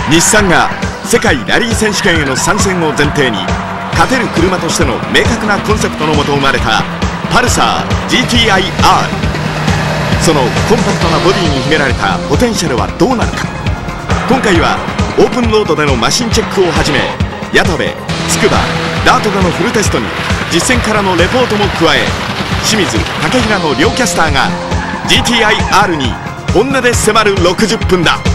日産が世界ラリー選手権への参戦を前提に勝てる車としての明確なコンセプトのもと生まれたパルサー GTI-R。 そのコンパクトなボディに秘められたポテンシャルはどうなるか。今回はオープンロードでのマシンチェックをはじめ矢田部、筑波、ダートでのフルテストに実戦からのレポートも加え、清水、竹平の両キャスターが GTI-R に本音で迫る60分だ。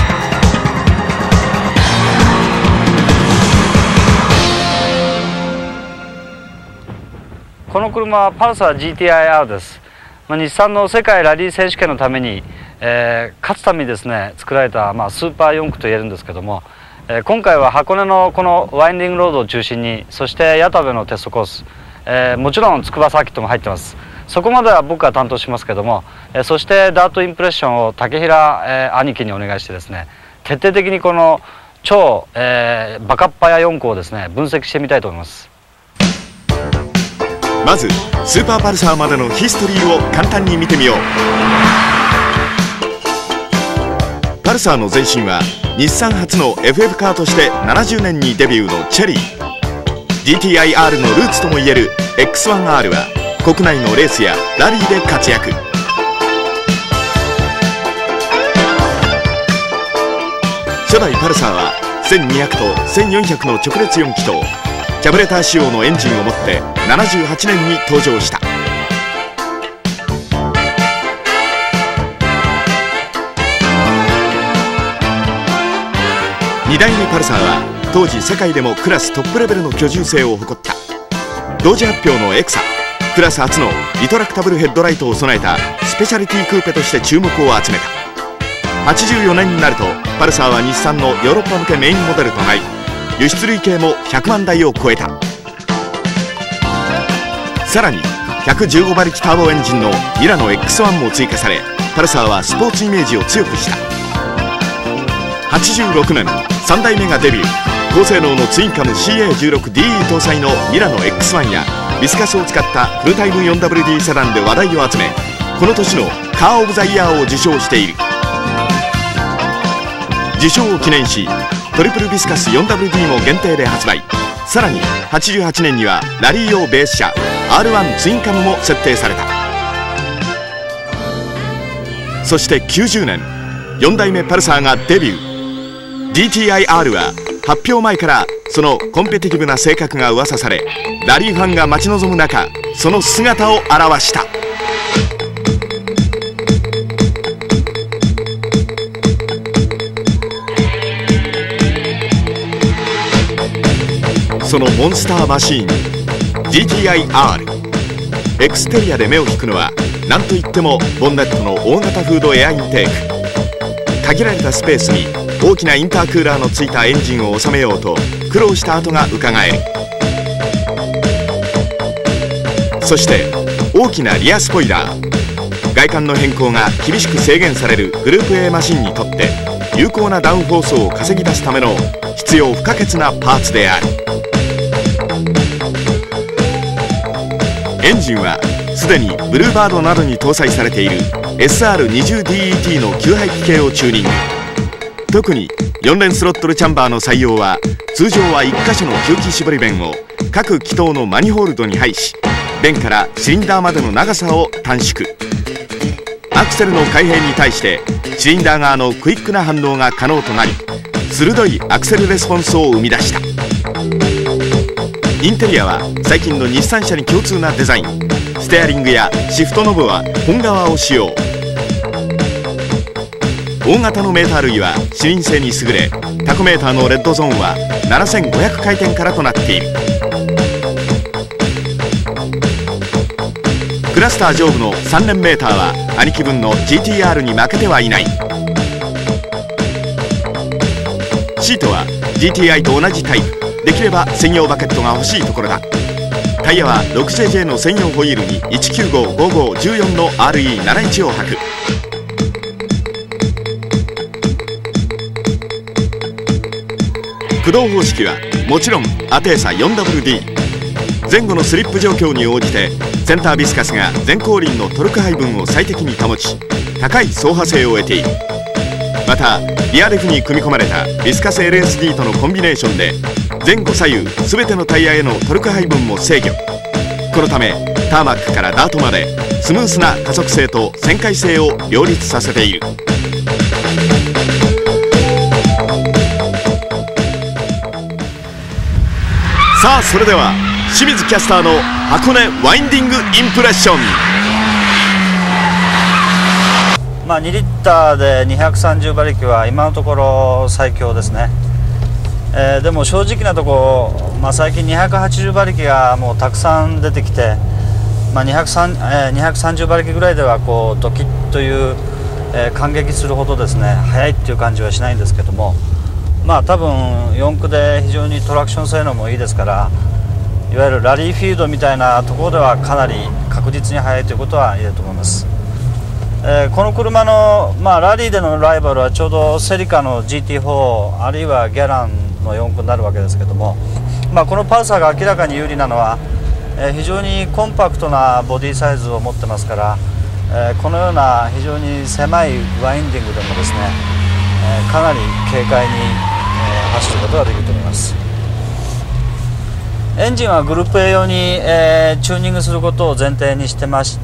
この車はパルサー GTI-R です。日産の世界ラリー選手権のために、勝つためにですね作られた、スーパー4駆といえるんですけども、今回は箱根のこのワインディングロードを中心に、そして矢田部のテストコース、もちろん筑波サーキットも入ってます。そこまでは僕が担当しますけども、そしてダートインプレッションを竹平、兄貴にお願いしてですね、徹底的にこの超、バカッパや4駆をですね分析してみたいと思います。 まずスーパーパルサーまでのヒストリーを簡単に見てみよう。パルサーの前身は日産初の FF カーとして70年にデビューのチェリー。 GTI-R のルーツともいえる X1R は国内のレースやラリーで活躍。初代パルサーは1200と1400の直列4気筒キャブレター仕様のエンジンを持って78年に登場した。2代目パルサーは当時世界でもクラストップレベルの居住性を誇った。同時発表のエクサ、クラス初のリトラクタブルヘッドライトを備えたスペシャリティクーペとして注目を集めた。84年になるとパルサーは日産のヨーロッパ向けメインモデルとなり、輸出累計も100万台を超えた。さらに115馬力ターボエンジンのミラノ X1 も追加され、パルサーはスポーツイメージを強くした。86年3代目がデビュー。高性能のツインカム CA16DE 搭載のミラノ X1 やビスカスを使ったフルタイム 4WD セダンで話題を集め、この年のカー・オブ・ザ・イヤーを受賞している。受賞を記念しトリプルビスカス 4WD も限定で発売。さらに88年にはラリー用ベース車 R1 ツインカムも設定された。そして90年4代目パルサーがデビュー。 GTI-R は発表前からそのコンペティティブな性格が噂され、ラリーファンが待ち望む中その姿を現した。そのモンスターマシーン GTI-R。 エクステリアで目を引くのは何といってもボンネットの大型フードエアインテーク。限られたスペースに大きなインタークーラーのついたエンジンを収めようと苦労した跡がうかがえる。そして大きなリアスポイラー。外観の変更が厳しく制限されるグループ A マシンにとって有効なダウンフォースを稼ぎ出すための必要不可欠なパーツである。エンジンはすでにブルーバードなどに搭載されている SR20DET の吸排気系をチューニング。特に4連スロットルチャンバーの採用は通常は1箇所の吸気絞り弁を各気筒のマニホールドに配し、弁からシリンダーまでの長さを短縮。アクセルの開閉に対してシリンダー側のクイックな反応が可能となり、鋭いアクセルレスポンスを生み出した。インテリアは最近の日産車に共通なデザイン。ステアリングやシフトノブは本革を使用。大型のメーター類は視認性に優れ、タコメーターのレッドゾーンは7500回転からとなっている。クラスター上部の3連メーターは兄貴分の GTR に負けてはいない。シートは GTI と同じタイプ。できれば専用バケットが欲しいところだ。タイヤは 6JJ の専用ホイールに1955514の RE71 を履く。駆動方式はもちろんアテーサ 4WD。 前後のスリップ状況に応じてセンタービスカスが前後輪のトルク配分を最適に保ち、高い走破性を得ている。 またリアレフに組み込まれたビスカス LSD とのコンビネーションで前後左右全てのタイヤへのトルク配分も制御。このためターマックからダートまでスムースな加速性と旋回性を両立させている。さあそれでは清水キャスターの箱根ワインディングインプレッション。 2リッターで230馬力は今のところ最強ですね。でも正直なところ、最近280馬力がもうたくさん出てきて、230馬力ぐらいではこうドキッという、感激するほどですね速いっていう感じはしないんですけども、多分4駆で非常にトラクション性能もいいですから、いわゆるラリーフィールドみたいなところではかなり確実に速いということは言えると思います。この車の、ラリーでのライバルはちょうどセリカの GT4 あるいはギャランの4駆になるわけですけども、このパルサーが明らかに有利なのは、非常にコンパクトなボディサイズを持ってますから、このような非常に狭いワインディングでもですね、かなり軽快に、走ることができると思います。エンジンはグループ A 用に、チューニングすることを前提にしてまして、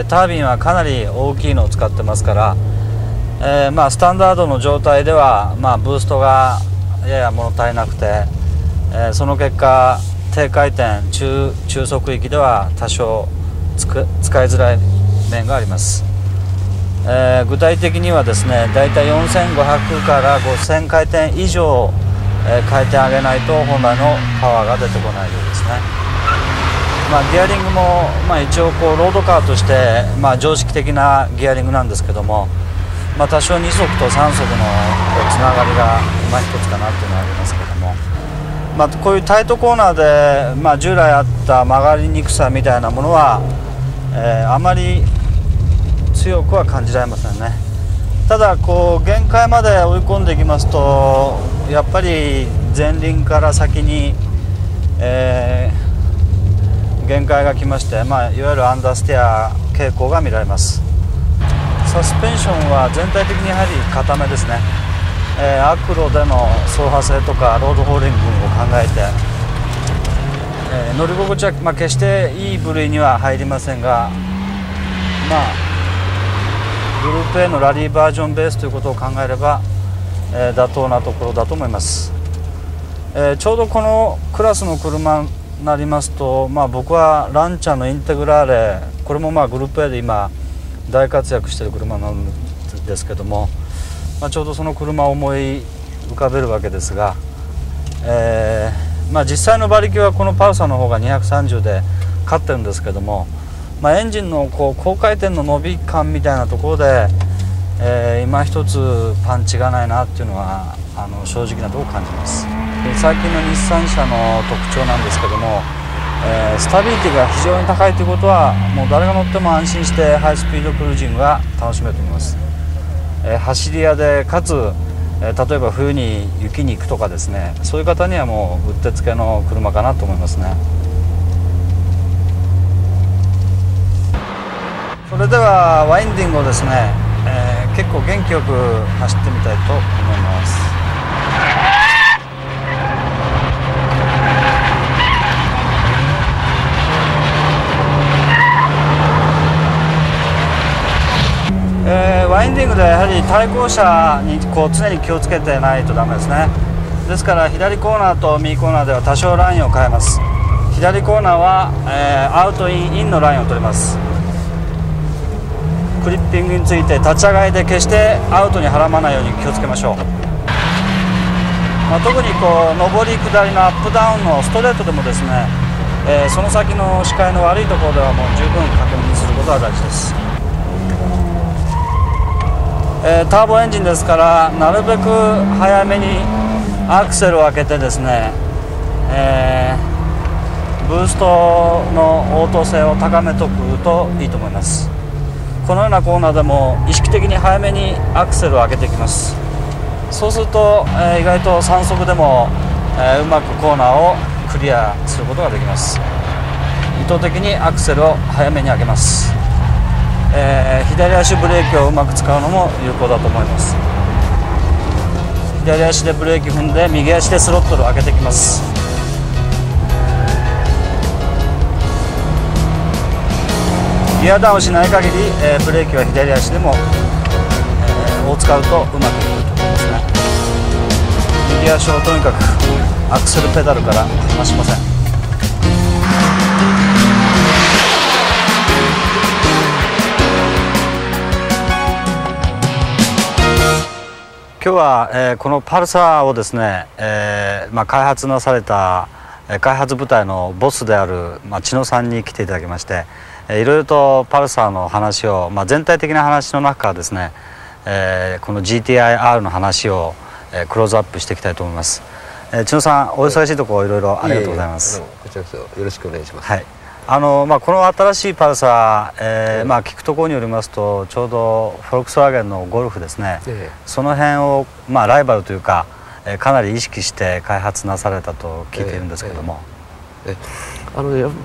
タービンはかなり大きいのを使ってますから、スタンダードの状態では、ブーストがやや物足りなくて、その結果低回転中速域では多少使いづらい面があります。具体的にはですね、だいたい4500から5000回転以上回転上げないと本来のパワーが出てこないようですね。ギアリングも、一応こうロードカーとして、常識的なギアリングなんですけども、多少2速と3速のつながりが一つかなっていうのはありますけども、こういうタイトコーナーで、従来あった曲がりにくさみたいなものは、あまり強くは感じられませんね。ただこう限界まで追い込んでいきますと、やっぱり前輪から先に、限界が来まして、いわゆるアンダーステア傾向が見られます。サスペンションは全体的にやはり固めですね。アクロでの走破性とかロードホーリングを考えて、乗り心地は決していい部類には入りませんが、グループ A のラリーバージョンベースということを考えれば、妥当なところだと思います。ちょうどこのクラスの車になりますと、僕はランチャーのインテグラーレ、これもグループ A で今大活躍している車なんですけども、ちょうどその車を思い浮かべるわけですが、実際の馬力はこのパルサーの方が230で勝ってるんですけども、エンジンの高回転の伸び感みたいなところで、今一つパンチがないなっていうのは正直なところ感じます。最近の日産車の特徴なんですけども、スタビリティが非常に高いということは、もう誰が乗っても安心してハイスピードクルージングが楽しめると思います。走り屋でかつ、例えば冬に雪に行くとかですね、そういう方にはもううってつけの車かなと思いますね。それではワインディングをですね、結構元気よく走ってみたいと思います。ワインディングではやはり対向車に常に気をつけてないとダメですね。ですから左コーナーと右コーナーでは多少ラインを変えます。左コーナーは、アウトインのラインを取ります。クリッピングについて立ち上がりで決してアウトに絡まないように気をつけましょう。特に上り下りのアップダウンのストレートでもですね、その先の視界の悪いところではもう十分確認することが大事です。ターボエンジンですから、なるべく早めにアクセルを開けてですね、ブーストの応答性を高めておくといいと思います。このようなコーナーでも意識的に早めにアクセルを上げていきます。そうすると、意外と3速でも、うまくコーナーをクリアすることができます。意図的にアクセルを早めに上げます。左足ブレーキをうまく使うのも有効だと思います。 左足でブレーキ踏んで右足でスロットルを上げていきます。ギアダウンしない限り、ブレーキは左足でも、を使うとうまくいくと思いますね。右足をとにかくアクセルペダルから離しません。今日は、このパルサーをですね、開発なされた開発部隊のボスである、千野さんに来ていただきまして、いろいろとパルサーの話を、全体的な話の中からですね、この GTI-R の話を、クローズアップしていきたいと思います。千野さん、お忙しいところいろいろありがとうございます。 こちらこそよろしくお願いします。 はい、この新しいパルサー、聞くところによりますとちょうどフォルクスワーゲンのゴルフですね、その辺を、ライバルというか、かなり意識して開発なされたと聞いているんですけれども、 我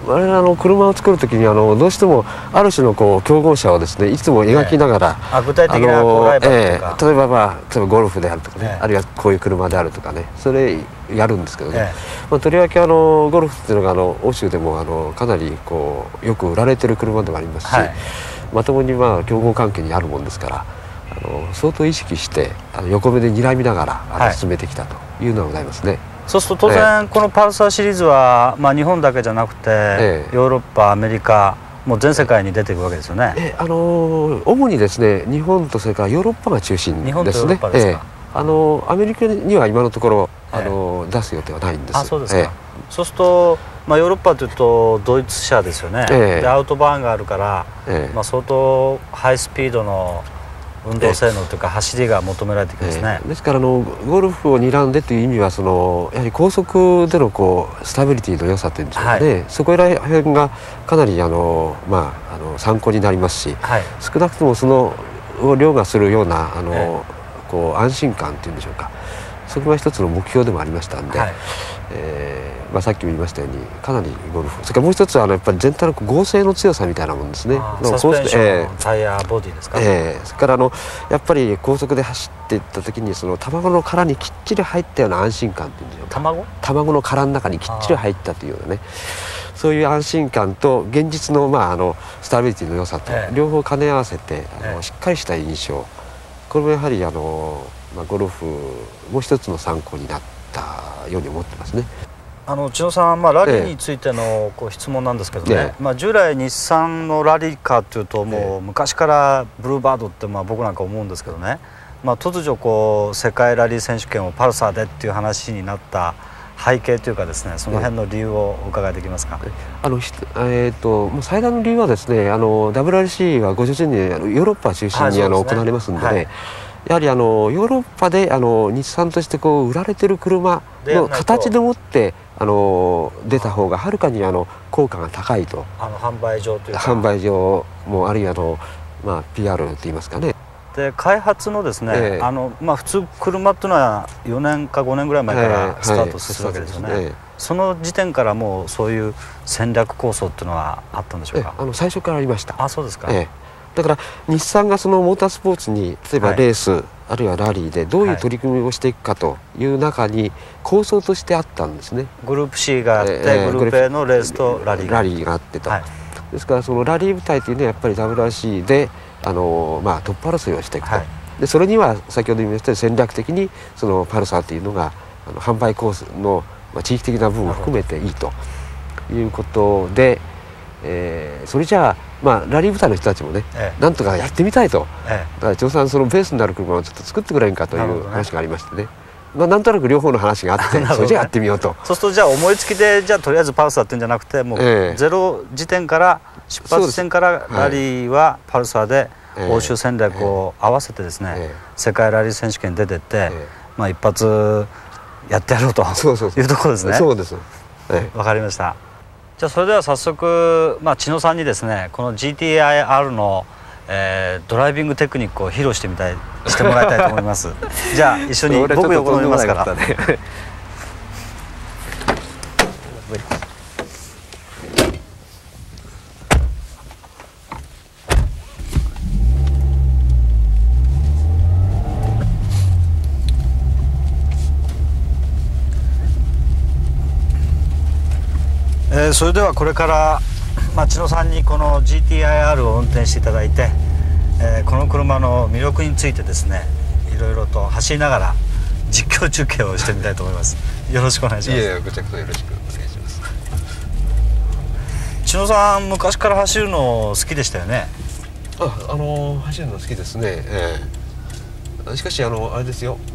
々車を作るときにどうしてもある種の競合者をですねいつも描きながら、 具体的なライバルとか、 例えばゴルフであるとかね、あるいはこういう車であるとかね、それやるんですけどね、とりわけゴルフっていうのが欧州でもかなりよく売られてる車でもありますし、まともに競合関係にあるもんですから相当意識して横目で睨みながら進めてきたというのがございますね。 そうすると当然このパルサーシリーズは、日本だけじゃなくて、ヨーロッパ、アメリカもう全世界に出ていくわけですよね。 主にですね日本とそれからヨーロッパが中心ですね。 日本とヨーロッパですか。 アメリカには今のところ出す予定はないんです。 そうですか。そうすると、ヨーロッパというとドイツ車ですよね。でアウトバーンがあるから、相当ハイスピードの運動性能というか走りが求められてきますね。 ですからゴルフを睨んでという意味はやはり高速でのスタビリティの良さというんでしょうかね、そこら辺がかなり参考になりますし、少なくともその凌駕するような安心感というんでしょうか、そこが一つの目標でもありましたんで、さっきも言いましたようにかなりゴルフ、それからもう一つはやっぱり全体の合成の強さみたいなもんですね。 サスペンション、タイヤ、ボディですか。 それからやっぱり高速で走っていった時に卵の殻にきっちり入ったような安心感っていうんでしょうか、卵の殻の中にきっちり入ったというようなね、そういう安心感と現実のスタビリティの良さと両方兼ね合わせてしっかりした印象、これもやはりゴルフもう一つの参考になったように思ってますね。 千野さん、ラリーについての質問なんですけどね、従来日産のラリーカーというともう昔からブルーバードって僕なんか思うんですけどね、突如世界ラリー選手権をパルサーでっていう話になった背景というかですね、その辺の理由をお伺いできますか。 最大の理由はですねWRC はご承知にヨーロッパ中心に行われますんでね、やはりヨーロッパで日産として売られてる車の形でもって出た方がはるかに効果が高いと、 販売上というか販売上もあるいはPR といいますかね。 で開発のですね、普通車っていうのは4年か5年ぐらい前からスタートするわけですよね。その時点からもうそういう戦略構想っていうのはあったんでしょうか。 最初からありました。 そうですか。 だから日産がモータースポーツに例えばレース、あるいはラリーでどういう取り組みをしていくかという中に構想としてあったんですね。 グループ C があって、グループ A のレースとラリーがあってと、ですからそのラリー部隊というのはやっぱり WRC でトップ争いをしていくと、でそれには先ほど言いましたように戦略的にそのパルサーというのが販売コースの地域的な部分を含めていいということで、それじゃラリー部隊の人たちもね、なんとかやってみたいと、だから長さんそのベースになる車をちょっと作ってくれんかという話がありましてね、なんとなく両方の話があってそれじゃやってみようと。 そうするとじゃあ思いつきでとりあえずパルサーっていうんじゃなくて、もうゼロ時点から出発地点からラリーはパルサーで欧州戦略を合わせてですね、世界ラリー選手権に出てって、一発やってやろうというところですね。 そうです。 わかりました。じゃあそれでは早速、千野さんにですねこの GTI-R の、ドライビングテクニックを披露してもらいたいと思います。じゃあ一緒に僕横乗りますから。 それではこれから千野さんにこの GTI-R を運転していただいて、この車の魅力についてですね、いろいろと走りながら実況中継をしてみたいと思います。よろしくお願いします。 いえ、こちらこそよろしくお願いします。 千野さん、昔から走るの好きでしたよね。 走るの好きですね。しかしあれですよ、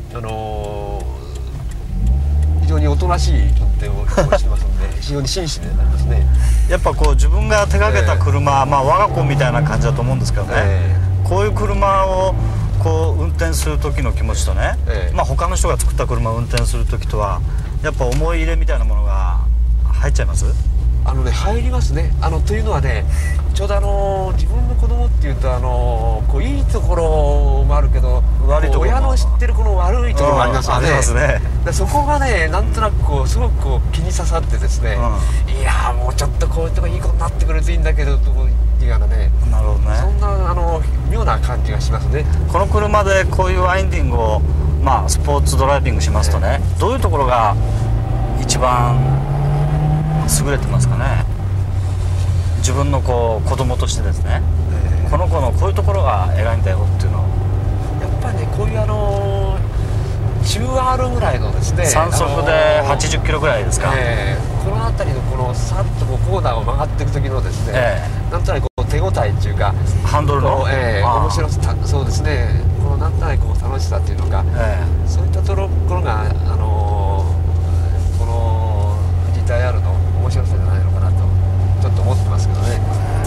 非常におとなしい運転をしてますので非常に紳士でなりますね。 やっぱこう自分が手がけた車、我が子みたいな感じだと思うんですけどね、こういう車をこう運転する時の気持ちとね、他の人が作った車を運転する時とはやっぱ思い入れみたいなものが入っちゃいます？ 入りますね。というのはね、ちょうど自分の子供っていうとこういいところもあるけど、 悪いところも親の知ってるこの悪いところもありますよね。 ありますね。 でそこがね、なんとなくすごく気に刺さってですね、いやもうちょっとこういうとこいいことになってくれるといいんだけどというようなね。 なるほどね。 そんな妙な感じがしますね。 この車でこういうワインディングをスポーツドライビングしますとね、どういうところが一番優れてますかね。自分の子供としてですね、この子のこういうところが偉いんだよっていうのを、 やっぱりね、こういう中 R ぐらいのですね、 3速で80キロぐらいですか、 この辺りのこのさっとコーナーを曲がっていく時のですね、なんとなく手応えっていうか、 ハンドルの、 面白さ、そうですね、このなんとなく楽しさっていうのが、そういったところがこの GTI-R の面白さじゃないのかなとちょっと思ってますけどね。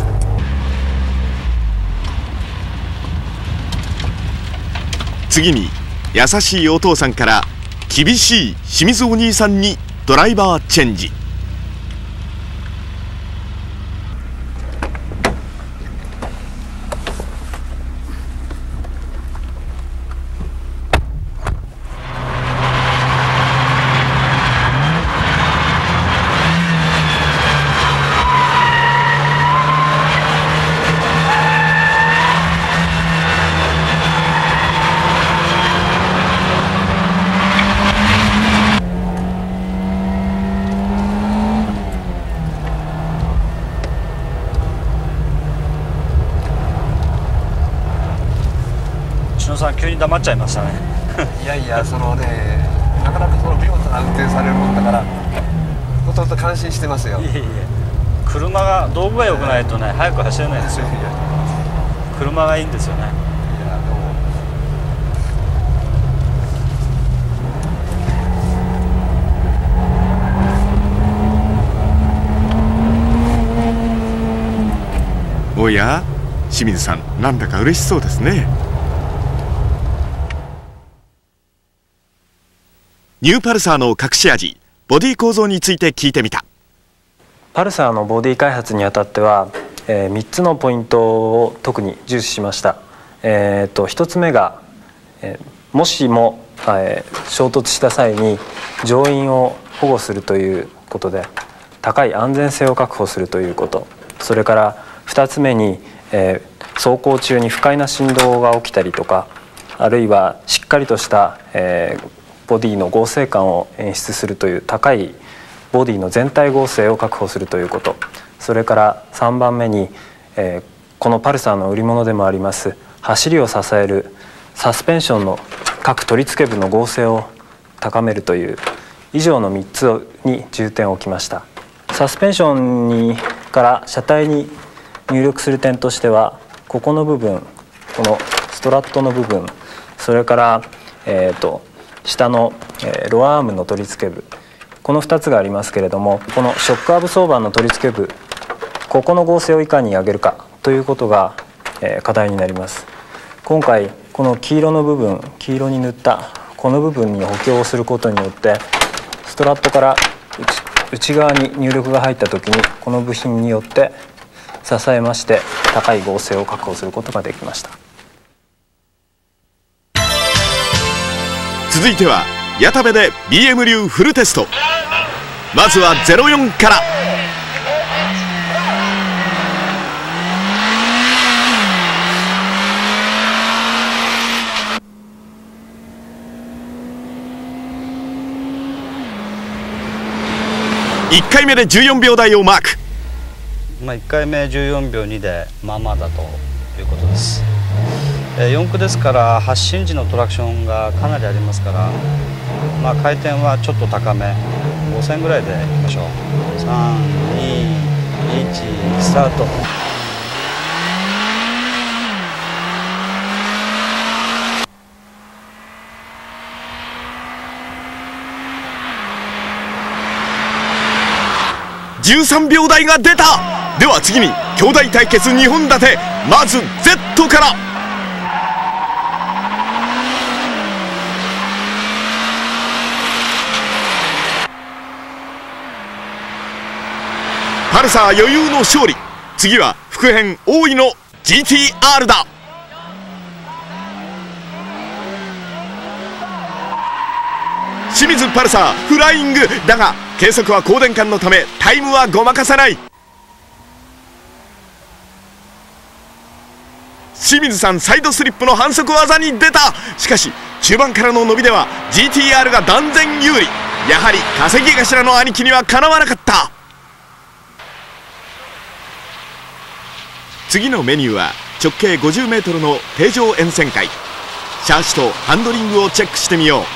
次に優しいお父さんから厳しい清水お兄さんにドライバーチェンジ。 急に黙っちゃいましたね。 いやいや、なかなか見事な運転されるもんだからほとんど感心してますよ。 いえいえ、車が道具が良くないとね、速く走れないんですよ。車がいいんですよね。 おや、清水さん、なんだか嬉しそうですね。ニューパルサーの隠し味、ボディ構造について聞いてみた。 パルサーのボディ開発にあたっては、3つのポイントを特に重視しました。1つ目が、もしも、衝突した際に乗員を保護するということで高い安全性を確保するということ、それから2つ目に、走行中に不快な振動が起きたりとか、あるいはしっかりとした、ボディの剛性感を演出するという高いボディの全体剛性を確保するということ、それから3番目に、このパルサーの売り物でもあります走りを支えるサスペンションの各取り付け部の剛性を高めるという以上の3つに重点を置きました。サスペンションから車体に入力する点としては、ここの部分、このストラットの部分、それから、下の、ロアアームの取り付け部、この2つがありますけれども、このショックアブソーバーの取り付け部、ここの剛性をいかに上げるかということが、課題になります。今回この黄色の部分、黄色に塗ったこの部分に補強をすることによって、ストラットから内側に入力が入った時にこの部品によって支えまして高い剛性を確保することができました。 続いては矢田部で BM 流フルテスト。まずは04から。 1回目で14秒台をマーク。 1回目14秒2でまあまあだということです。4区ですから発進時のトラクションがかなりありますから、回転はちょっと高め、5000ぐらいでいきましょう。3、2、1スタート。 13秒台が出た。では次に兄弟対決2本立て、まず Z から。パルサー余裕の勝利。次は副編大井の GTR だ。清水パルサーフライングだが、計測は高電感のためタイムはごまかさない。清水さんサイドスリップの反則技に出た。しかし中盤からの伸びでは GTR が断然有利。やはり稼ぎ頭の兄貴にはかなわなかった。次のメニューは直径 50m の定常沿線会。シャーシとハンドリングをチェックしてみよう。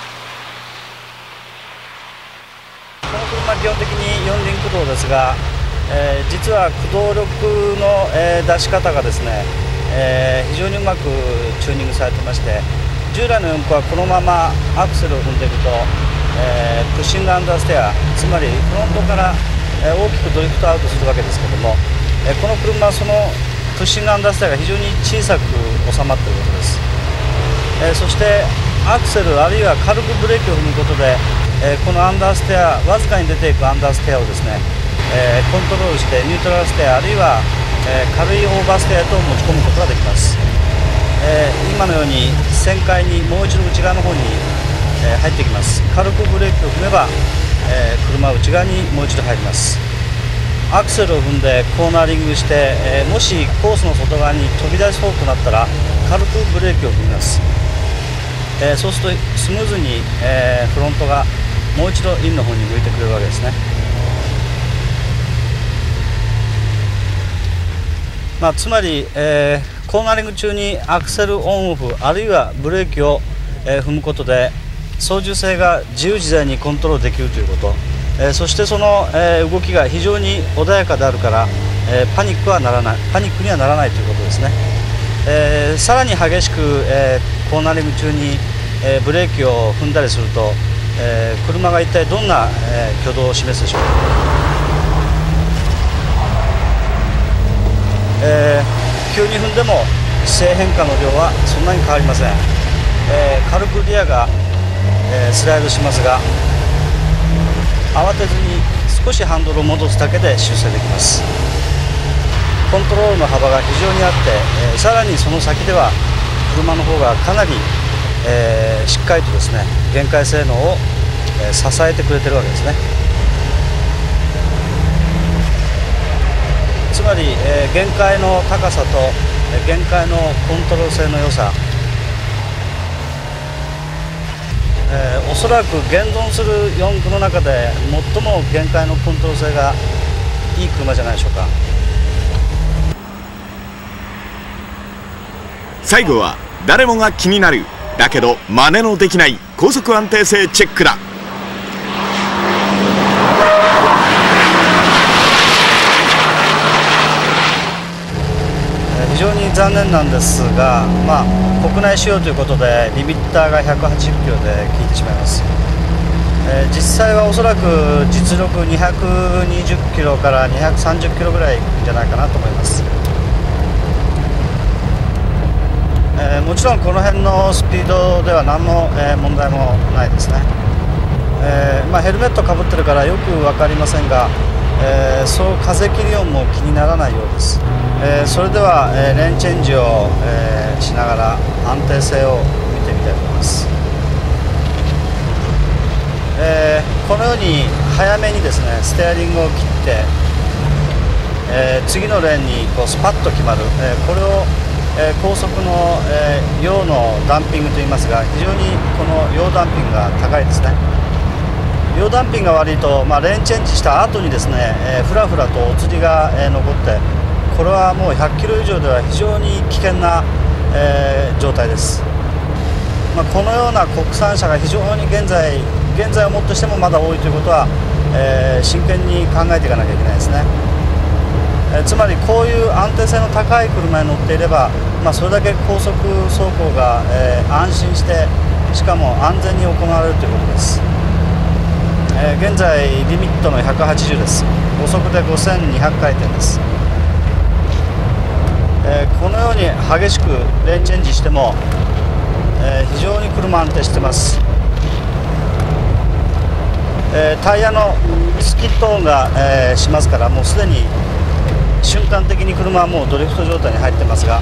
この車基本的に四輪駆動ですが、実は駆動力の、出し方がですね、非常にうまくチューニングされてまして、従来の四駆はこのままアクセルを踏んでいくと、プッシングアンダーステア、つまりフロントから、大きくドリフトアウトするわけですけども、この車はそのプッシングアンダーステアが非常に小さく収まっていることです。そしてアクセルあるいは軽くブレーキを踏むことで、このアンダーステア、わずかに出ていくアンダーステアをですね、コントロールしてニュートラルステアあるいは、軽いオーバーステアと持ち込むことができます。今のように旋回にもう一度内側の方に、入ってきます。軽くブレーキを踏めば、車は内側にもう一度入ります。アクセルを踏んでコーナーリングして、もしコースの外側に飛び出そうとなったら軽くブレーキを踏みます。そうするとスムーズに、フロントがもう一度インの方に向いてくれるわけですね。つまり、コーナリング中にアクセルオンオフあるいはブレーキを、踏むことで操縦性が自由自在にコントロールできるということ、そしてその、動きが非常に穏やかであるから、パニックにはならないということですね。さらに激しく、コーナリング中に、ブレーキを踏んだりすると、車が一体どんな、挙動を示すでしょうか。急に踏んでも姿勢変化の量はそんなに変わりません。軽くリアが、スライドしますが、慌てずに少しハンドルを戻すだけで修正できます。コントロールの幅が非常にあって、さらにその先では車の方がかなり、しっかりとですね限界性能を、支えてくれてるわけですね。つまり、限界の高さと、限界のコントロール性の良さ、おそらく現存する四駆の中で最も限界のコントロール性がいい車じゃないでしょうか。 最後は誰もが気になるだけど真似のできない高速安定性チェックだ。 非常に残念なんですが、国内仕様ということでリミッターが180キロで効いてしまいます。実際はおそらく実力220キロから230キロぐらいいくんじゃないかなと思います。もちろんこの辺のスピードでは何の、問題もないですね。ヘルメットかぶってるからよく分かりませんが、そう風切り音も気にならないようです。それでは、レーンチェンジを、しながら安定性を見てみたいと思います。このように早めにですねステアリングを切って、次のレーンにこうスパッと決まる、これを、高速の、陽のダンピングといいますが、非常にこの陽ダンピングが高いですね。 溶断ピンが悪いと、レーンチェンジした後にですね、ふらふらとお釣りが、残って、これはもう100キロ以上では非常に危険な、状態です。このような国産車が非常に現在をもってしてもまだ多いということは、真剣に考えていかなきゃいけないですね。つまりこういう安定性の高い車に乗っていれば、それだけ高速走行が、安心してしかも安全に行われるということです。現在リミットの180です。5速で5200回転です。このように激しくレーンチェンジしても、非常に車安定してます。タイヤのスキット音が、しますから、もうすでに瞬間的に車はもうドリフト状態に入ってますが、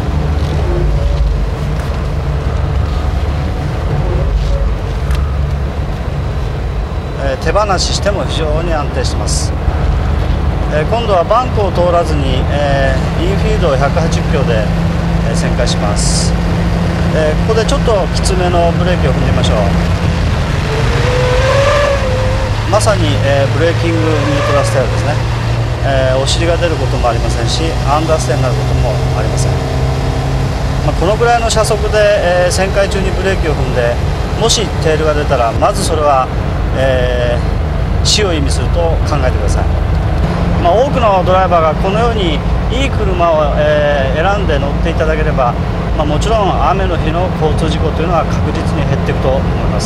手放ししても非常に安定してます。今度はバンクを通らずに、インフィールドを180キロで、旋回します。ここでちょっときつめのブレーキを踏んでみましょう。まさに、ブレーキングニュートラルスタイルですね。お尻が出ることもありませんし、アンダーステイになることもありません。このぐらいの車速で、旋回中にブレーキを踏んで、もしテールが出たら、まずそれは、死を意味すると考えてください。多くのドライバーがこのようにいい車を、選んで乗っていただければ、もちろん雨の日の交通事故というのは確実に減っていくと思います。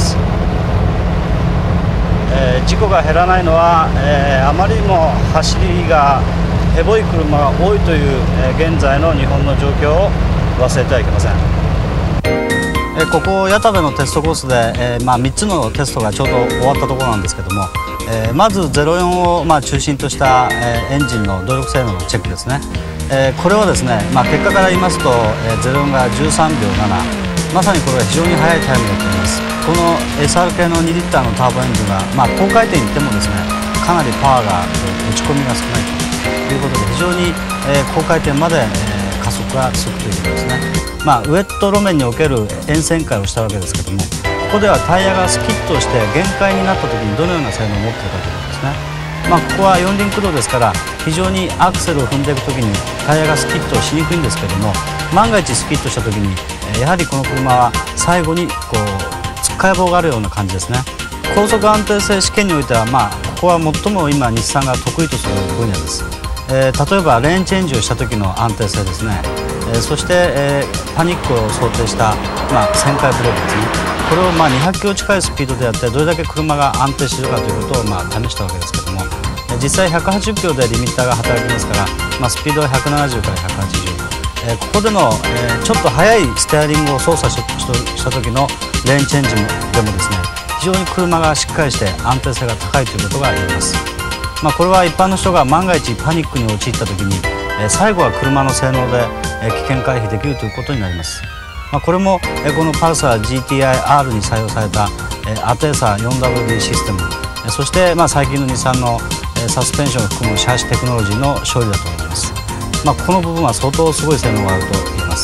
事故が減らないのは、あまりにも走りがヘボい車が多いという、現在の日本の状況を忘れてはいけません。ここ谷田部のテストコースで、3つのテストがちょうど終わったところなんですけども、まず04を、中心とした、エンジンの動力性能のチェックですね。これはですね、結果から言いますと、04が13秒7、まさにこれは非常に速いタイムだと思います。この SR 系の2リッターのターボエンジンは、高回転にいってもですね、かなりパワーが打ち込みが少ないということで、非常に、高回転まで、加速が続くということですね。ウエット路面における沿線回をしたわけですけども、ここではタイヤがスキッとして限界になった時にどのような性能を持っているかということですね。ここは四輪駆動ですから、非常にアクセルを踏んでいく時にタイヤがスキッとしにくいんですけども、万が一スキッとした時にやはりこの車は最後にこうつっかえ棒があるような感じですね。高速安定性試験においては、ここは最も今日産が得意とする分野です。例えばレーンチェンジをした時の安定性ですね。そして、パニックを想定した、旋回ブレーキですね。これを200キロ近いスピードでやってどれだけ車が安定しているかということを試したわけですけども、実際180キロでリミッターが働きますから、スピードは170から180、ここでの、ちょっと速いステアリングを操作した時のレーンチェンジでもですね、非常に車がしっかりして安定性が高いということが言えます。これは一般の人が万が一パニックに陥った時に、最後は車の性能で、危険回避できるということになります。これも、このパルサー GTI-R に採用された、アテーサ 4WD システム、そして、最近の日産の、サスペンションを含むシャーシテクノロジーの勝利だと思います。この部分は相当すごい性能があると言えます。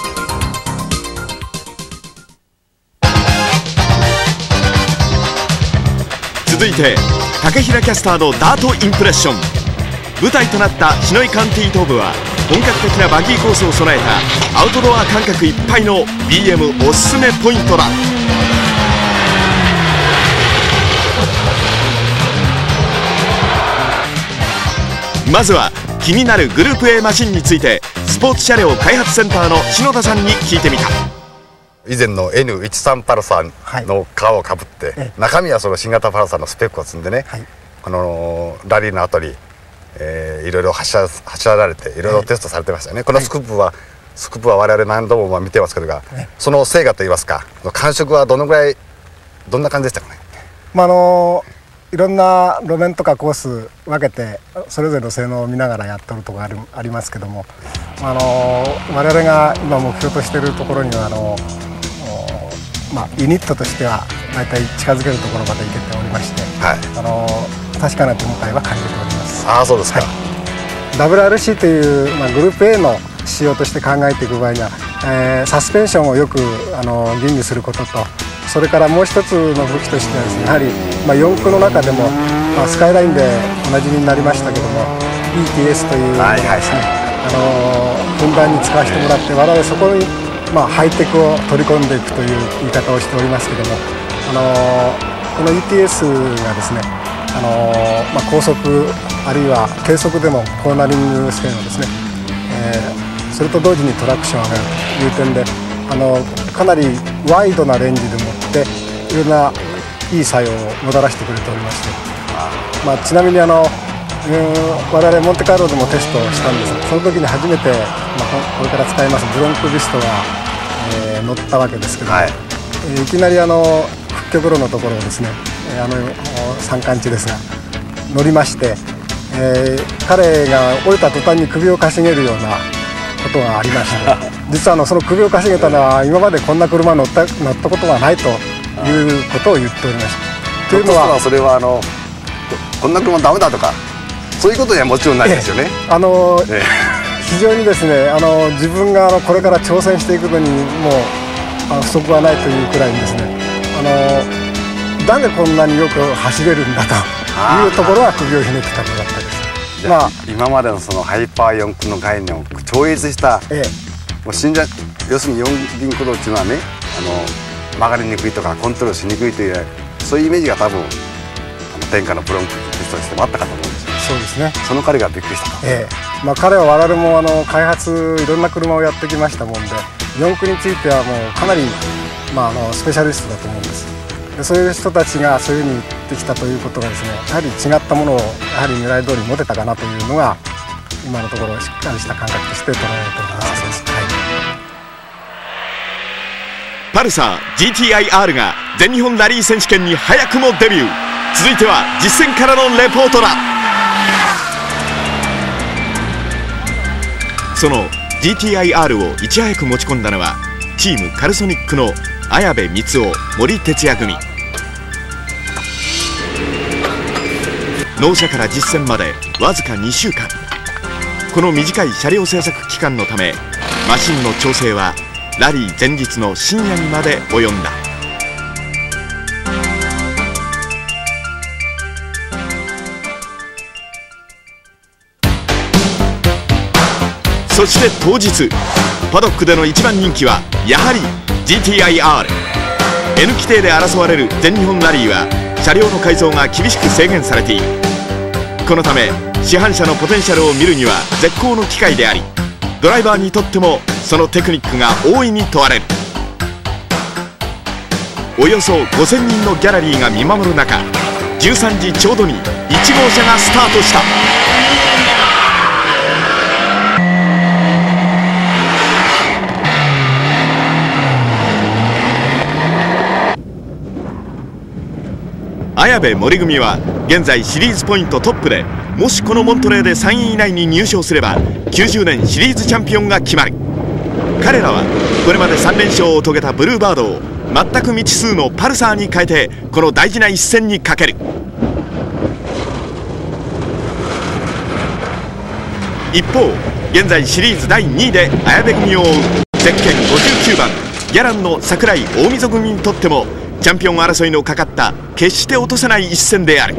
続いて竹平キャスターのダートインプレッション。舞台となったシノイカンティ東部は本格的なバギーコースを備えたアウトドア感覚いっぱいの BM おすすめポイントだ。まずは気になるグループ A マシンについてスポーツ車両開発センターの篠田さんに聞いてみた。 以前の N13 パルサーの皮をかぶって、中身はその新型パルサーのスペックを積んでね、このラリーの後に、いろいろ走られていろいろテストされてましたよね。このスクープは我々何度も見てますけどが、その成果といいますか感触はどんな感じでしたかね。 いろんな路面とかコース分けてそれぞれの性能を見ながらやってるところありますけども、我々が今目標としているところにはユニットとしては大体近づけるところまでいけておりまして、確かな手応えは感じております。 ああ、そうですか。 WRC という、グループ A の仕様として考えていく場合には、サスペンションをよく吟味することと、 それからもう一つの武器としてはですね、やはり、4区の中でも、スカイラインでおなじみになりましたけども ETS というのがですね、ふんだんに使わせてもらって我々そこに、ハイテクを取り込んでいくという言い方をしておりますけども、この ETS がですね、高速あるいは低速でもコーナリング性能ですね、それと同時にトラクションを上げるという点でかなりワイドなレンジでもっていろんないい作用をもたらしてくれておりまして、ちなみに我々モンテカルロでもテストをしたんですが、その時に初めて、これから使いますブロンクビストが、乗ったわけですけども、いきなり屈曲路のところをですね、山間地ですが乗りまして、彼が降りた途端に首をかしげるようなことがありまして実はその首をかしげたのは今までこんな車乗ったことがないということを言っておりました。 というのはそれはこんな車ダメだとかそういうことにはもちろんないですよね。 非常にですね自分がこれから挑戦していくのにもう不足はないというくらいにですねなんでこんなによく走れるんだというところは首をひねってたことだったです。 今までのそのハイパー4駆の概念を超越した、もう要するに四輪駆動っていうのはね曲がりにくいとかコントロールしにくいというそういうイメージが多分天下のブロンクテストとしてもあったかと思うんですよ。 そうですね。 その彼がびっくりしたと。 彼は我々も開発いろんな車をやってきましたもんで四駆についてはもうかなり、スペシャリストだと思うんです。でそういう人たちがそういうふうに言ってきたということがですね、やはり違ったものをやはり狙い通り持てたかなというのが今のところしっかりした感覚として捉えられております。 パルサー GTI-R が全日本ラリー選手権に早くもデビュー。続いては実践からのレポートだ。その GTI-R をいち早く持ち込んだのはチームカルソニックの綾部光雄森哲也組。納車から実践までわずか2週間。この短い車両製作期間のためマシンの調整はラリー前日の深夜にまで及んだ。そして当日パドックでの一番人気はやはり GTI-R。 N 規定で争われる全日本ラリーは車両の改造が厳しく制限されている。このため市販車のポテンシャルを見るには絶好の機会であり、ドライバーにとってもそのテクニックが大いに問われる。およそ5000人のギャラリーが見守る中、13時ちょうどに1号車がスタートした。綾部森組は現在シリーズポイントトップで、もしこのモントレーで3位以内に入賞すれば90年シリーズチャンピオンが決まる。彼らはこれまで3連勝を遂げたブルーバードを全く未知数のパルサーに変えてこの大事な一戦にかける。一方現在シリーズ第2位で綾部組を追うゼッケン59番ギャランの櫻井大溝組にとってもチャンピオン争いのかかった決して落とせない一戦である。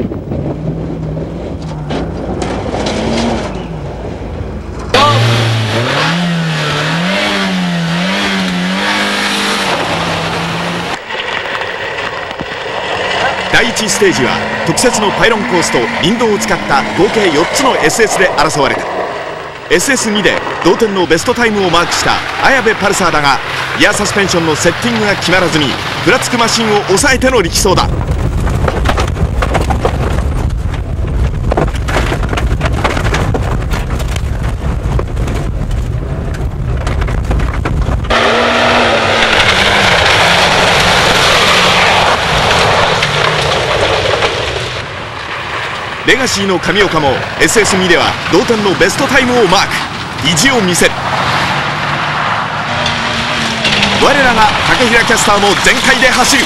第1ステージは特設のパイロンコースと林道を使った合計4つの SS で争われた。 SS2 で同点のベストタイムをマークした綾部パルサーだが、ギアサスペンションのセッティングが決まらずにふらつくマシンを抑えての力走だ。レガシーの神岡も SS2 では同点のベストタイムをマーク。意地を見せる。我らが竹平キャスターも全開で走る。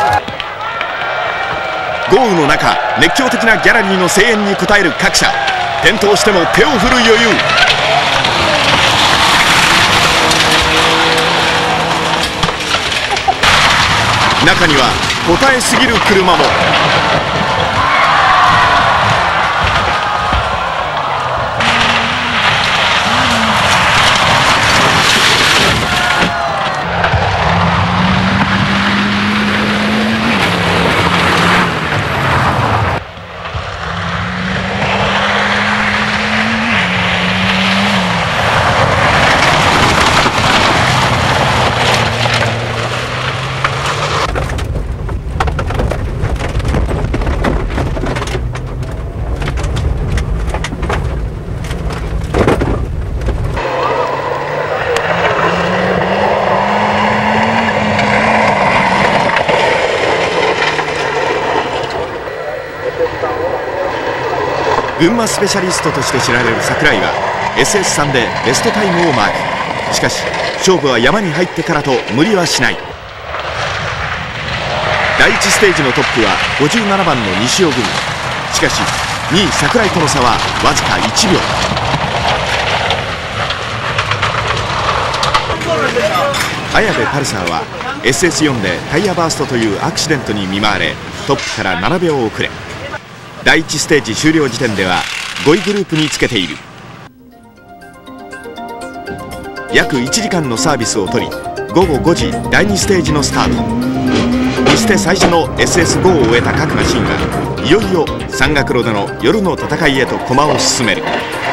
豪雨の中熱狂的なギャラリーの声援に応える各社。 転倒しても手を振る余裕。中には答えすぎる車も。群馬スペシャリストとして知られる櫻井は SS3 でベストタイムをマーク。しかし勝負は山に入ってからと無理はしない。第1ステージのトップは57番の西尾組。しかし2位櫻井との差はわずか1秒。綾部パルサーは SS4 でタイヤバーストというアクシデントに見舞われトップから7秒遅れ、第1ステージ終了時点では5位グループにつけている。約1時間のサービスを取り午後5時第2ステージのスタートにして最初の SS5 を終えた各マシンがいよいよ山岳路での夜の戦いへと駒を進める。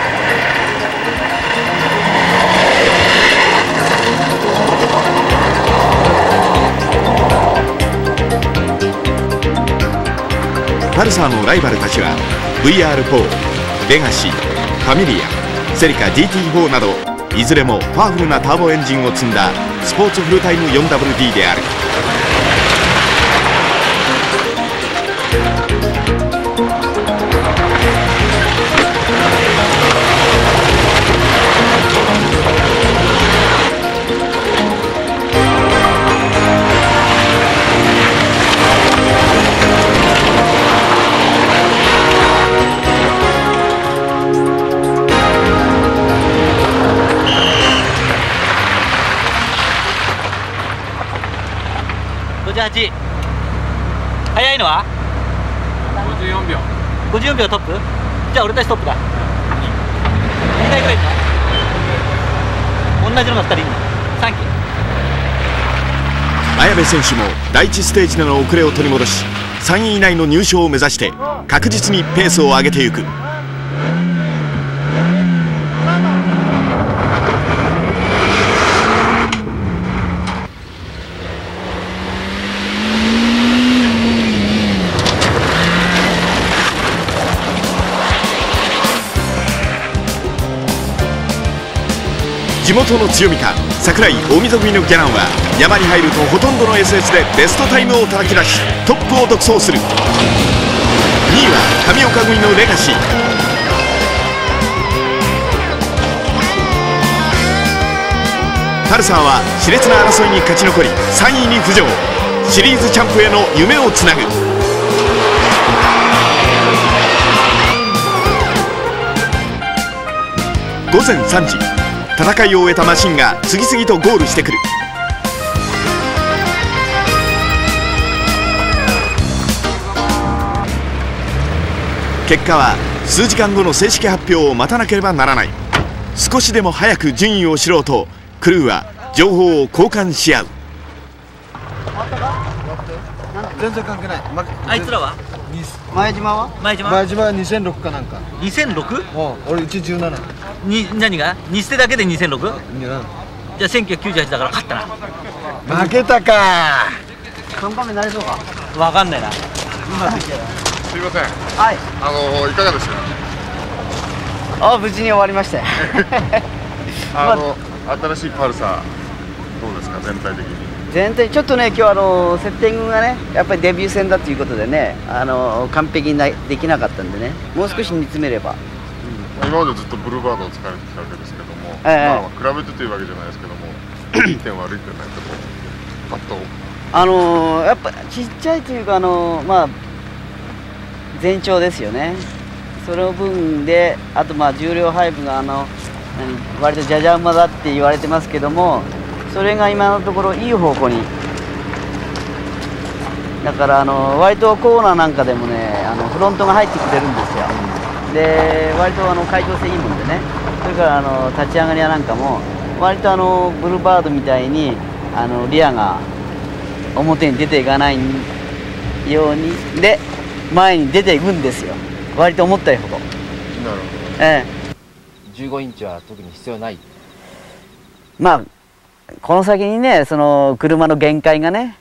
パルサーのライバルたちは VR4、レガシー、ファミリア、セリカ GT4 などいずれもパワフルなターボエンジンを積んだスポーツフルタイム 4WD である。 58。速いのは54秒。54秒トップ。じゃあ俺たちトップだ。2台ぐらいいるの？同じのが2人いるの。3機。 綾部選手も第1ステージでの遅れを取り戻し3位以内の入賞を目指して確実にペースを上げていく。地元の強みか櫻井大溝組のギャランは山に入るとほとんどの SS でベストタイムを叩き出しトップを独走する。2位は上岡組のレガシー。パルサーは熾烈な争いに勝ち残り3位に浮上。シリーズチャンプへの夢をつなぐ。午前3時戦いを終えたマシンが次々とゴールしてくる。結果は数時間後の正式発表を待たなければならない。少しでも早く順位を知ろうとクルーは情報を交換し合う。 全然関係ない。 あいつらは前島は前島は2006かなんか。 2006？ 俺117 に何が日捨てだけで 2006？ じゃあ1998だから勝ったな。 負けたか。 看板目なれそうか分かんないな。 すいません。 はい。 いかがでした？ 無事に終わりましたよ。 新しいパルサーどうですか全体的に？ 全体ちょっとね今日セッティングがねやっぱりデビュー戦だということでね完璧にできなかったんでねもう少し煮詰めれば。 今までずっとブルーバードを使われてきたわけですけども、比べてというわけじゃないですけどもいい点悪い点ないとこパッとやっぱちっちゃいというか全長ですよね。 その分であと重量配分が割とじゃじゃ馬だって言われてますけども、それが今のところいい方向に、だから割とコーナーなんかでもねフロントが入ってきてるんですよ。で割と開放性いいもんでね、それから立ち上がりなんかも割とブルーバードみたいにリアが表に出ていかないようにで前に出ていくんですよ、割と思ったほど。なるほど。 15インチは特に必要ない。 この先にねその車の限界がね、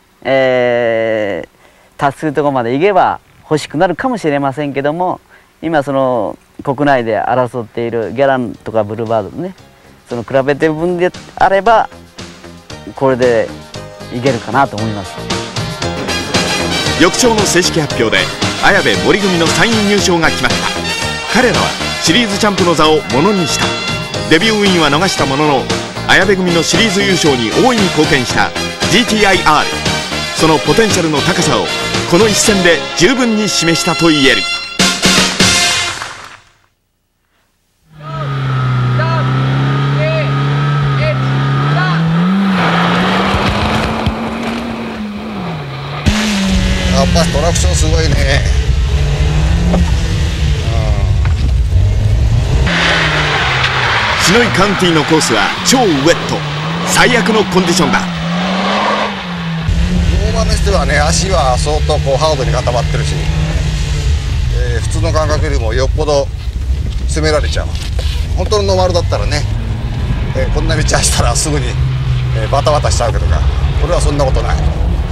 達するところまで行けば欲しくなるかもしれませんけども、今その国内で争っているギャランとかブルーバードね、その比べてる分であればこれでいけるかなと思います。 翌朝の正式発表で綾部森組の3位入賞が決まった。彼らはシリーズチャンプの座をものにした。デビューウィンは逃したものの綾部組のシリーズ優勝に大いに貢献した GTI-R、 そのポテンシャルの高さをこの一戦で十分に示したと言える。 やっぱトラクションすごいね。 シノイカウンティのコースは超ウェット、最悪のコンディションだ。 ノーマルにしてはね、足は相当ハードに固まってるし、普通の感覚よりもよっぽど攻められちゃう。本当のノーマルだったらね、こんな道走ったらすぐに、バタバタしちゃうけどか、これはそんなことない。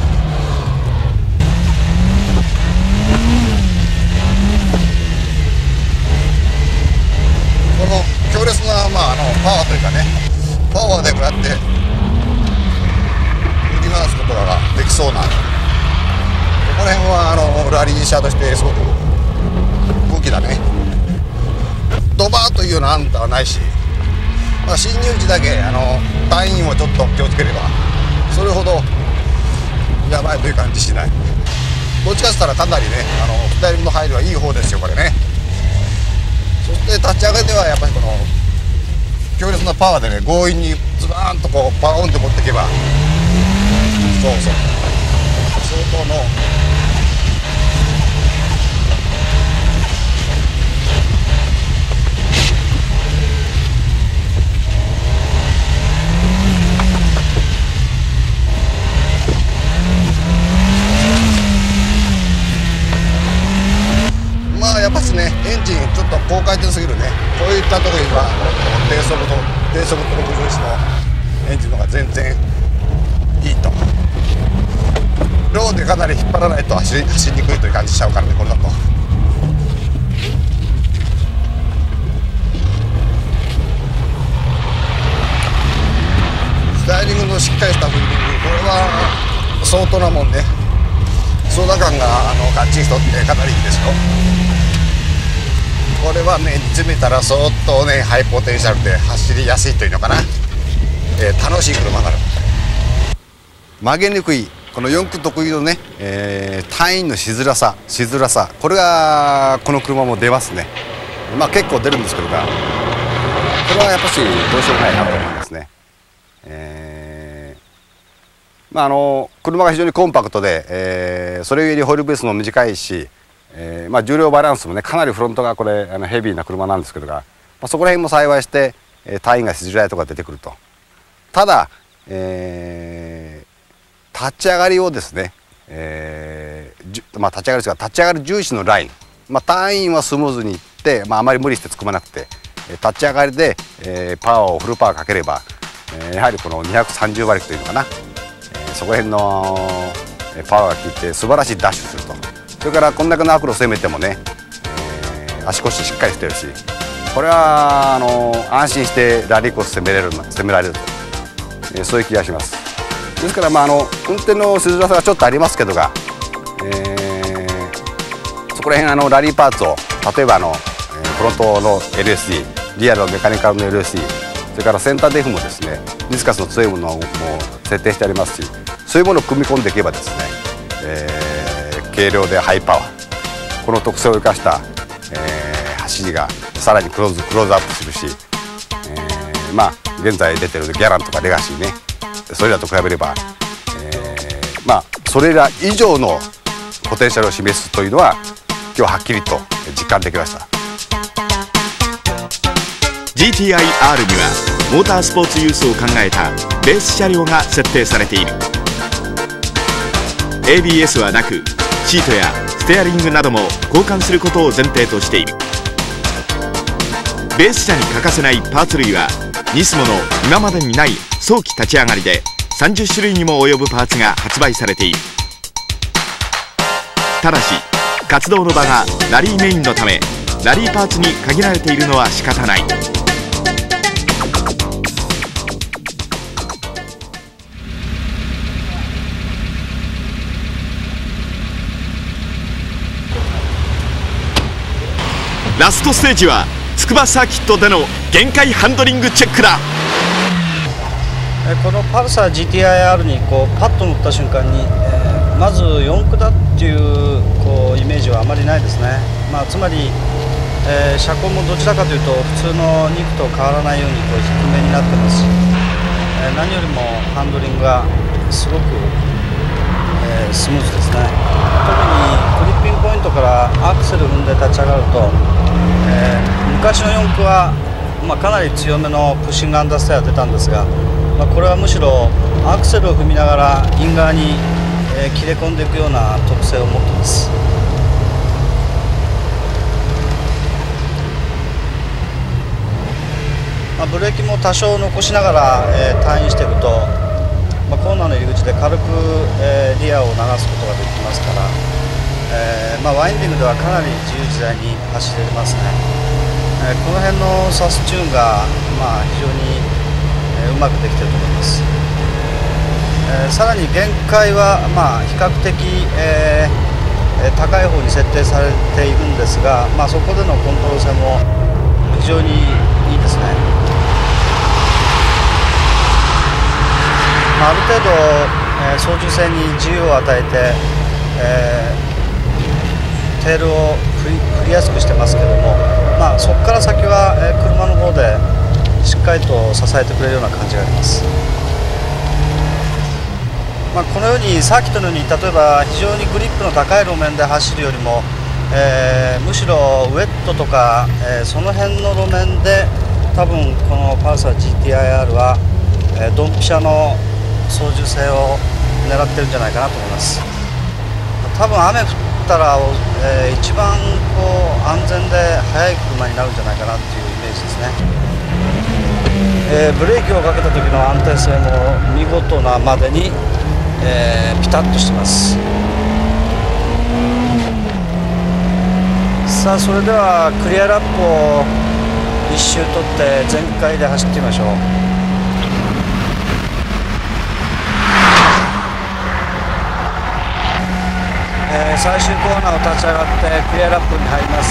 この強烈な、パワーというかね、パワーでこうやって振り回すことができそうな、ここら辺はラリー車としてすごく武器だね。ドバーというようなあんたはないし、進入時だけ隊員をちょっと気をつければそれほどやばいという感じしない。どっちかって言ったらかなりね2人の入りはいい方ですよこれね。そして立ち上げではやっぱりこの強烈なパワーでね強引にズバーンとパワーオンで持っていけば、そうそう相当のやっぱしねエンジンちょっと高回転すぎるね。こういったところには低速と60子のエンジンの方が全然いいと。ローでかなり引っ張らないと走りにくいという感じしちゃうからねこれだと。スタイリングのしっかりしたフィーリング、これは相当なもんね。操作感がガッチリとってかなりいいですよ。これはね煮詰めたら相当ねハイポテンシャルで走りやすいというのかな、楽しい車になる。曲げにくいこの4駆特有のね、隊員のしづらさ、これがこの車も出ますね。結構出るんですけどが、これはやっぱしどうしようもないなと思いますね。車が非常にコンパクトで、それゆえにホイールベースも短いし、重量バランスもねかなりフロントがこれヘビーな車なんですけどが、そこら辺も幸いして、隊員がしづらいとか出てくると。ただ、立ち上がりをですね、立ち上がりですが立ち上がり重視のライン、隊員はスムーズにいって、あまり無理して突っ込まなくて、立ち上がりで、フルパワーかければ、やはりこの230馬力というのかな、そこら辺のパワーが効いて素晴らしいダッシュすると。それからこんだけのアクロ攻めてもね、足腰しっかりしてるし、これは安心してラリーコース攻められると、そういう気がします。ですから運転のしづらさがちょっとありますけどが、そこら辺ラリーパーツを例えばフロントの LSD、 リアルメカニカルの LSD、 それからセンターデフもですねディスカスの強いものも設定してありますし、そういうものを組み込んでいけばですね、軽量でハイパワー、この特性を生かした、走 HG がさらにクローズアップするし、まあ現在出てるギャランとかレガシーね、それらと比べれば、まあそれら以上のポテンシャルを示すというのは今日はっきりと実感できました。 GTI-R にはモータースポーツユースを考えたベース車両が設定されている。 ABS はなく、シートやステアリングなども交換することを前提としている。ベース車に欠かせないパーツ類はニスモの今までにない早期立ち上がりで30種類にも及ぶパーツが発売されている。ただし活動の場がラリーメインのためラリーパーツに限られているのは仕方ない。ラストステージは筑波サーキットでの限界ハンドリングチェックだ。 このパルサー GTI-R にこうパッと乗った瞬間に、まず4駆だっていうイメージはあまりないですね。まあ、つまり、車高もどちらかというと普通の2駆と変わらないように低めになってますし、何よりもハンドリングがすごく、スムーズですね。特にグリッピングポイントからアクセル踏んで立ち上がると、昔の4駆は、かなり強めのプッシングアンダーステア出たんですが、これはむしろアクセルを踏みながらイン側に、切れ込んでいくような特性を持っています。ブレーキも多少残しながら、ターンしていくと、コーナーの入り口で軽く、リアを流すことができますから、ワインディングではかなり自由自在に走れますね。この辺のサスチューンが、非常に、うまくできていると思います。さらに限界は、比較的、高い方に設定されているんですが、そこでのコントロール性も非常にいいですね。ある程度、操縦性に自由を与えて、テールを振りやすくしてますけども、そこから先は、車の方でしっかりと支えてくれるような感じがあります。このようにサーキットのように例えば非常にグリップの高い路面で走るよりも、むしろウェットとか、その辺の路面で多分このパルサー GTI-R は、ドンピシャの操縦性を狙ってるんじゃないかなと思います。多分雨降ったら、一番安全で速い車になるんじゃないかなっていうイメージですね。ブレーキをかけた時の安定性も見事なまでに、ピタッとしてます。さあそれではクリアラップを1周取って全開で走ってみましょう。最終コーナーを立ち上がってクリアラップに入ります。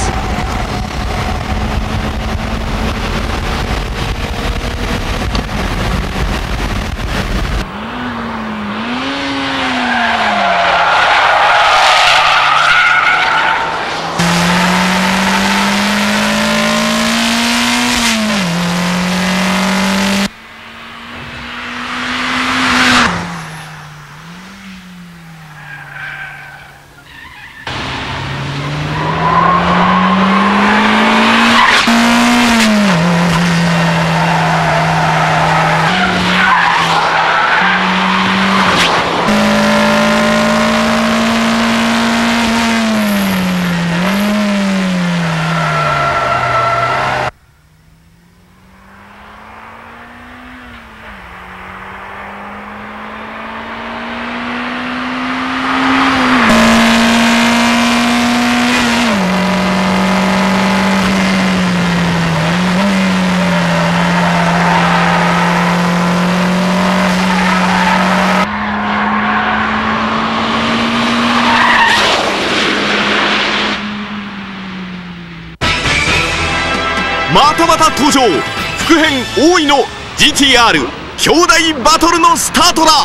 またまた登場、副編大井の GTR 兄弟バトルのスタートだ。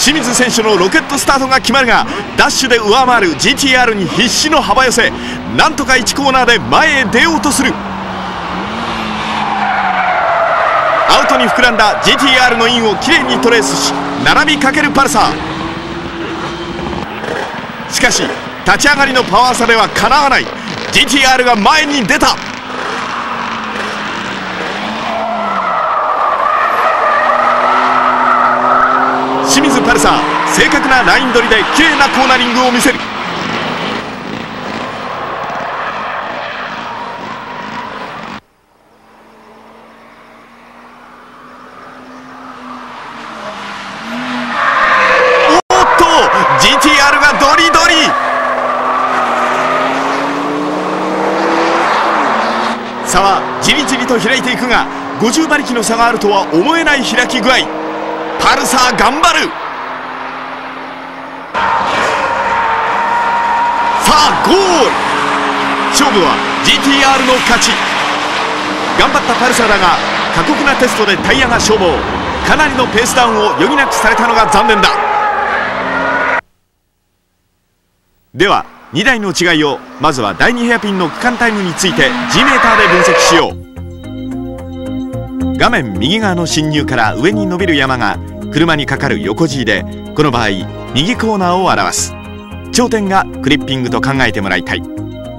清水選手のロケットスタートが決まるが、ダッシュで上回る GTR に必死の幅寄せ、なんとか1コーナーで前へ出ようとする。アウトに膨らんだ GTR のインをきれいにトレースし、並びかけるパルサー。しかし立ち上がりのパワー差ではかなわない。 GTR が前に出た。清水パルサー、正確なライン取りできれいなコーナリングを見せる。おっと GTR がドリドリ。差はじりじりと開いていくが、50馬力の差があるとは思えない開き具合。パルサー頑張る。さあゴール。勝負は GTR の勝ち。頑張ったパルサーだが、過酷なテストでタイヤが消耗、かなりのペースダウンを余儀なくされたのが残念だ。では2台の違いを、まずは第2ヘアピンの区間タイムについて G メーターで分析しよう。画面右側の進入から上に伸びる山が車にかかる横 G で、この場合右コーナーを表す。頂点がクリッピングと考えてもらいたい。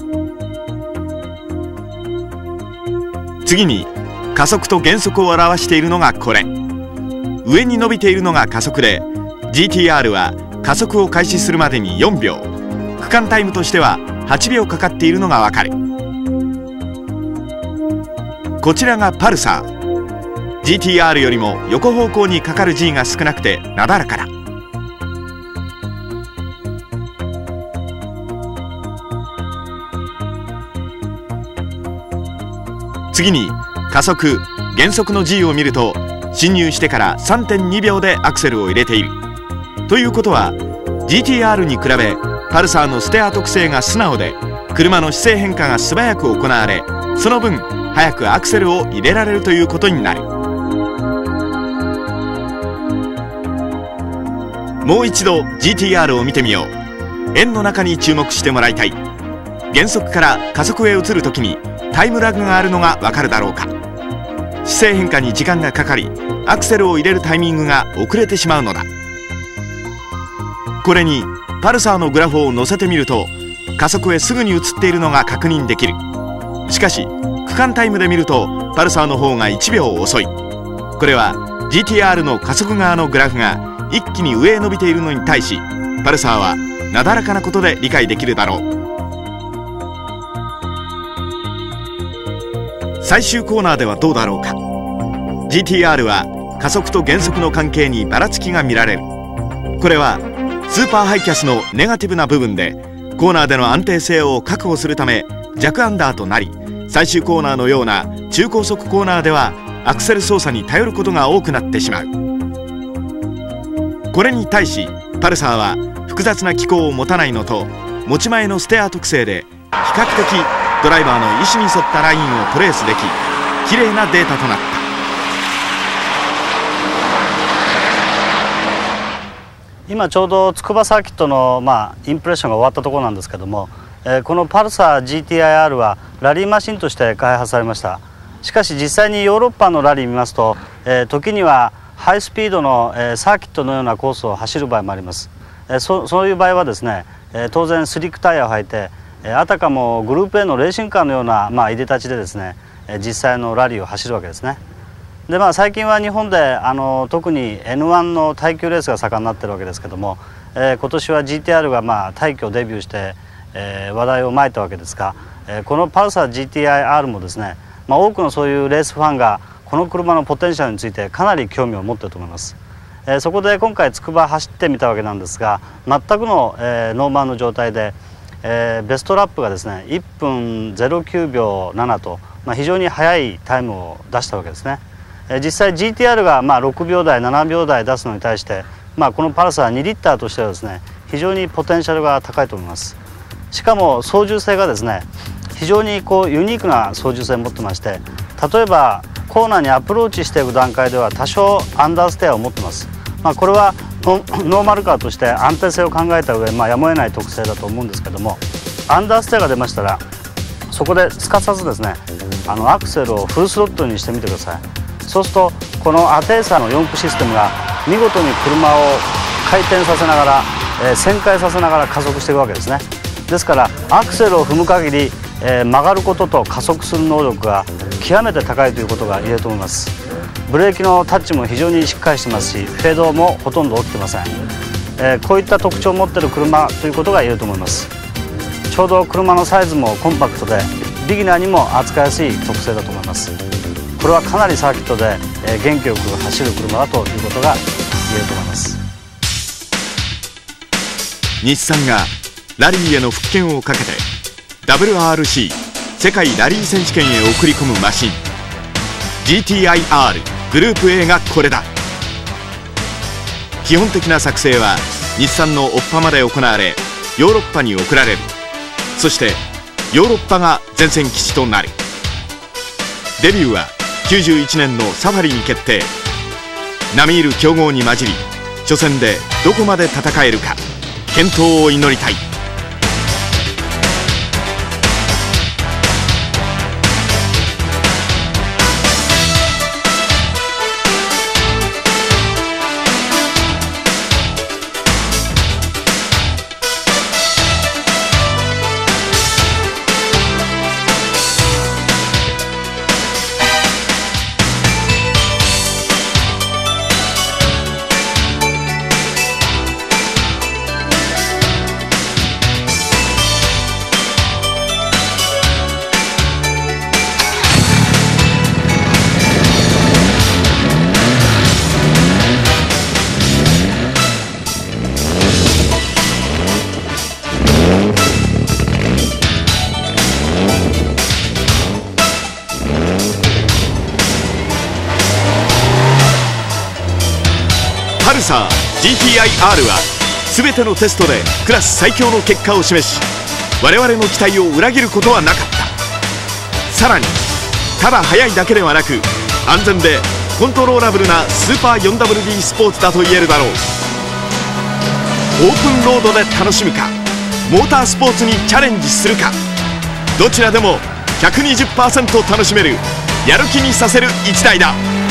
次に加速と減速を表しているのがこれ。上に伸びているのが加速で、 GTR は加速を開始するまでに4秒、区間タイムとしては8秒かかっているのがわかる。こちらがパルサー。GTR よりも横方向にかかる G が少なくてなだらかだ。次に加速減速の G を見ると、進入してから 3.2 秒でアクセルを入れている。ということは GTR に比べパルサーのステア特性が素直で、車の姿勢変化が素早く行われ、その分早くアクセルを入れられるということになる。もう一度 GTR を見てみよう。円の中に注目してもらいたい。減速から加速へ移るときにタイムラグがあるのがわかるだろうか。姿勢変化に時間がかかり、アクセルを入れるタイミングが遅れてしまうのだ。これにパルサーのグラフを載せてみると、加速へすぐに移っているのが確認できる。しかし区間タイムで見るとパルサーの方が1秒遅い。これは GTR の加速側のグラフが一気に上へ伸びているのに対し、パルサーはなだらかなことで理解できるだろう。最終コーナーではどうだろうか。 GTR は加速と減速の関係にばらつきが見られる。これはスーパーハイキャスのネガティブな部分で、コーナーでの安定性を確保するため弱アンダーとなり、最終コーナーのような中高速コーナーではアクセル操作に頼ることが多くなってしまう。これに対しパルサーは複雑な機構を持たないのと、持ち前のステア特性で比較的ドライバーの意思に沿ったラインをトレースでき、綺麗なデータとなった。 今ちょうど筑波サーキットの、インプレッションが終わったところなんですけども、このパルサー GTI-R はラリーマシンとして開発されました。しかし実際にヨーロッパのラリー見ますと、時にはハイスピードのサーキットのようなコースを走る場合もあります。そういう場合はですね、当然スリックタイヤを履いて、あたかもグループ A のレーシングカーのような、いでたちでですね、実際のラリーを走るわけですね。で最近は日本で特に N1 の耐久レースが盛んになってるわけですけども、今年は GTR が大挙デビューして、話題をまいたわけですが、このパルサー GTI-R もですね、多くのそういうレースファンがこの車のポテンシャルについてかなり興味を持っていると思います。そこで今回筑波走ってみたわけなんですが、全くの、ノーマルの状態で、ベストラップがですね1分09秒7と、非常に速いタイムを出したわけですね。実際 GTR が6秒台7秒台出すのに対して、このパルサー2リッターとしてはですね非常にポテンシャルが高いと思います。しかも操縦性がですね非常にユニークな操縦性を持ってまして、例えばコーナーにアプローチしていく段階では多少アンダーステアを持ってます。これはノーマルカーとして安定性を考えた上、やむを得ない特性だと思うんですけども、アンダーステアが出ましたらそこですかさずですね、アクセルをフルスロットルにしてみてください。そうするとこのアテーサーの4駆システムが見事に車を回転させながら、旋回させながら加速していくわけですね。ですからアクセルを踏む限り、曲がることと加速する能力が極めて高いということが言えると思います。ブレーキのタッチも非常にしっかりしてますし、フェードもほとんど起きてません。こういった特徴を持っている車ということが言えると思います。ちょうど車のサイズもコンパクトでビギナーにも扱いやすい特性だと思います。これはかなりサーキットで元気よく走る車だということが言えると思います。 日産がラリーへの復権をかけて WRC 世界ラリー選手権へ送り込むマシン GTI-R グループ A がこれだ。基本的な作成は日産のオッパまで行われ、ヨーロッパに送られる。そしてヨーロッパが前線基地となる。デビューは91年のサファリに決定。並みいる強豪に混じり初戦でどこまで戦えるか、健闘を祈りたい。 パルサー GTI-R は全てのテストでクラス最強の結果を示し、我々の期待を裏切ることはなかった。さらにただ速いだけではなく安全でコントローラブルなスーパー 4WD スポーツだと言えるだろう。オープンロードで楽しむか、モータースポーツにチャレンジするか、どちらでも 120% 楽しめる、やる気にさせる1台だ。